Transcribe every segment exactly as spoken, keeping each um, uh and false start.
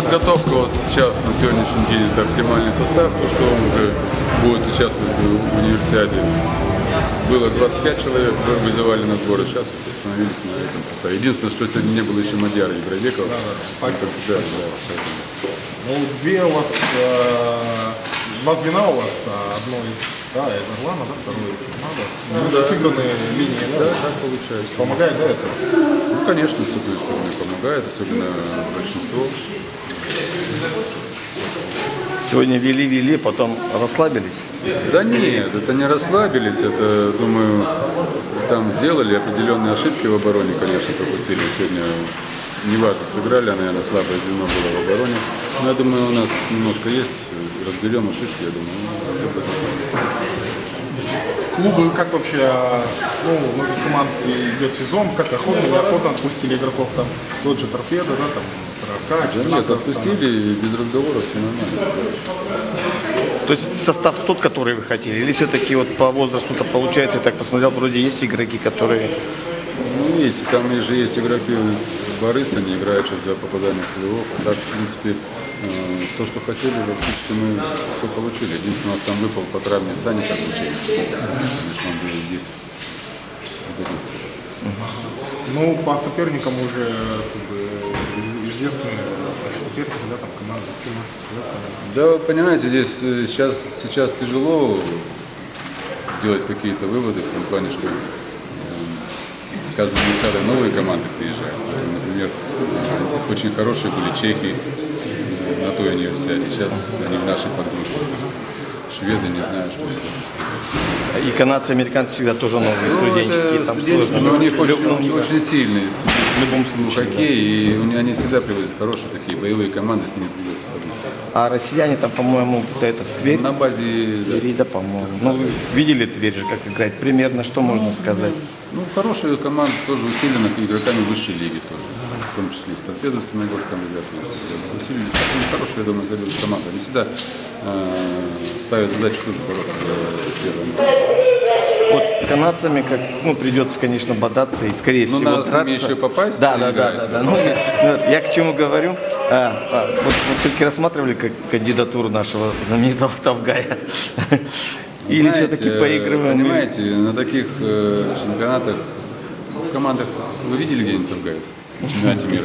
подготовка вот сейчас, на сегодняшний день, это оптимальный состав, то, что он уже будет участвовать в универсиаде. Было двадцать пять человек, вызывали на сборы, сейчас остановились на этом составе. Единственное, что сегодня не было еще Мадьяра Игровекова. Да, да, да, да. Ну, две у вас, э, два звена у вас, одно из, да, из Орлана, да, второе из Торнадо. Ну, да. Сыгранные линии, да? Да, так получается. Помогает, да, это? Ну, конечно, с этой стороны помогает, особенно большинство. Сегодня вели-вели, потом расслабились? Да нет, это не расслабились, это, думаю, там сделали определенные ошибки в обороне, конечно, пропустили сегодня. Неважно, сыграли, наверное, слабое звено было в обороне. Но я думаю, у нас немножко есть, разберем ошибки, я думаю. Клубы, как вообще, ну, у многих команд идет сезон, как охотно, неохотно отпустили игроков, там, тот же Торпедо, да, там, сорока, да нет, отпустили, без разговоров, все нормально. То есть состав тот, который вы хотели, или все-таки вот по возрасту-то получается, я так посмотрел, вроде есть игроки, которые... Ну, видите, там же есть игроки Борис, они играют сейчас за попадание в плей-офф. А так, в принципе, то, что хотели, практически мы все получили. Единственное, у нас там выпал по травме Саня так учили. Конечно, он будет здесь годиться. Ну, по соперникам уже как бы, известные соперники, да, там команды, что можете сказать? Да, понимаете, здесь сейчас, сейчас тяжело делать какие-то выводы в том плане, что с каждым десятым новые команды приезжают. Например, очень хорошие были чехи на той универсиаде. Сейчас они в нашей подгруппе. Шведы, не знаю, что это. И канадцы, американцы всегда тоже новые, ну, студенческие. Там студенческие, но у них очень, очень, очень сильные в любом случае, хоккей, да. И они всегда приводят хорошие такие боевые команды, с ними придется побиться. А россияне там, по-моему, вот этот Тверь. На базе Твери, да, по-моему. Ну, вы видели Тверь же, как играть? Примерно что можно сказать? Ну, хорошая команда, тоже усилена игроками высшей лиги тоже. В том числе и с торпедовскими игроками, там ребята усилили. Хорошая, я думаю, команда. Они всегда э, ставят задачу тоже бороться за первое место. Вот с канадцами, как, ну, придется, конечно, бодаться и, скорее ну, всего, надо с ними еще попасть. Да, да, да, да, да. Ну, я, я к чему говорю? А, а, вот мы все-таки рассматривали как кандидатуру нашего знаменитого Тавгая. Или все-таки поигрываем? Понимаете, на таких э, чемпионатах, в командах, вы видели где-нибудь Тавгаев? В чемпионате мира?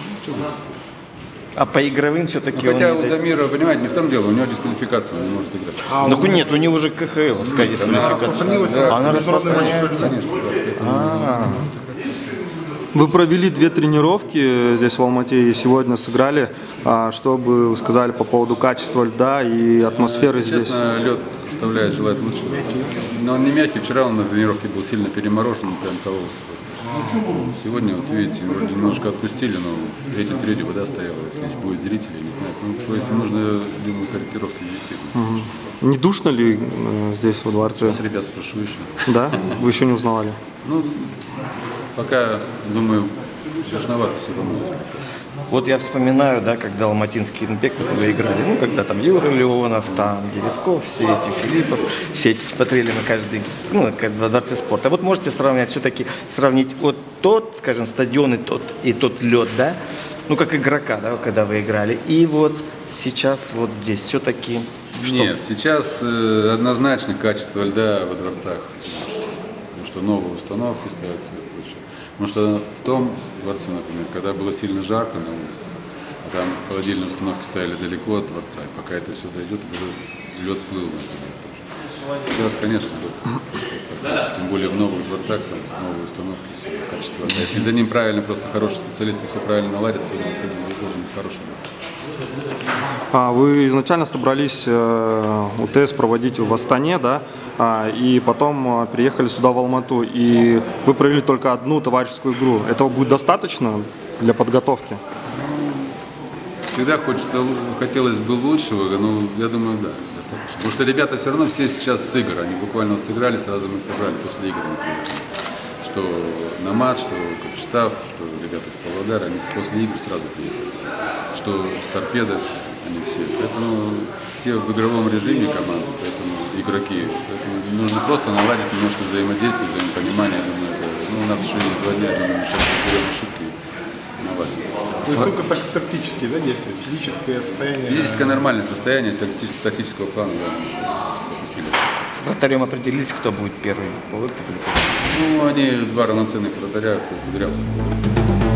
А по игровым все-таки ну, хотя он... у Дамира, понимаете, не в том дело, у него дисквалификация, он не может играть. А, ну нет, у него уже КХЛовская дисквалификация. Она, она распространяется. Вы провели две тренировки здесь в Алмате и сегодня сыграли. Что бы вы сказали по поводу качества льда и атмосферы Если здесь? Честно, лед оставляет желать лучшего. Но он не мягкий, вчера он на тренировке был сильно переморожен, прям кололся просто. Сегодня, вот видите, вроде немножко отпустили, но в третьем периоде вода стояла, если будет зрители, не знаю. Ну, то есть нужно, думаю, корректировки ввести. Угу. Не душно ли э, здесь во дворце? Сейчас ребят спрошу еще. Да? Вы еще не узнавали? Ну, пока, думаю, душновато все равно. Вот я вспоминаю, да, когда Алматинский инбек, вот вы играли, ну, когда там Юра Леонов, там Девятков, все эти Филиппов, все эти смотрели на каждый, ну, во дворце спорта. Вот можете сравнять, все-таки сравнить вот тот, скажем, стадион и тот, и тот лед, да, ну, как игрока, да, когда вы играли, и вот сейчас вот здесь все-таки... Нет, сейчас э, однозначно качество льда во дворцах лучше, потому что новые установки ставятся лучше. Потому что в том дворце, например, когда было сильно жарко на улице, а там холодильные установки стояли далеко от дворца, и пока это все дойдет, лед плыл, например, тоже. Сейчас, конечно, лед, тем более в новых дворцах, там, с новой установкой, все качество. А если за ним правильно, просто хорошие специалисты все правильно наладят, все должен быть хороший лед. А вы изначально собрались э, УТС проводить в Астане, да, а, и потом э, приехали сюда в Алмату, и вы провели только одну товарищескую игру. Этого будет достаточно для подготовки? Всегда хочется, хотелось бы лучшего, но я думаю, да, достаточно. Потому что ребята все равно все сейчас с игр, они буквально вот сыграли, сразу мы собрали после игр, например. Что на матч, что Капштаб, что ребята из Павлодара, они после игр сразу приехали. Что с Торпедо, они все. Поэтому все в игровом режиме команды, поэтому игроки. Поэтому нужно просто наладить немножко взаимодействие, взаимопонимание. Думаю, это, ну, у нас еще есть два дня, думаю, сейчас разберем ошибки. наладили. То есть только так, тактические, да, действия, физическое состояние. Физическое нормальное состояние такти- тактического плана, да, немножко допустили. С вратарем определились, кто будет первый, Полыктов или Кудryavцев? Ну, они два равноценных вратаря, Кудрявцев.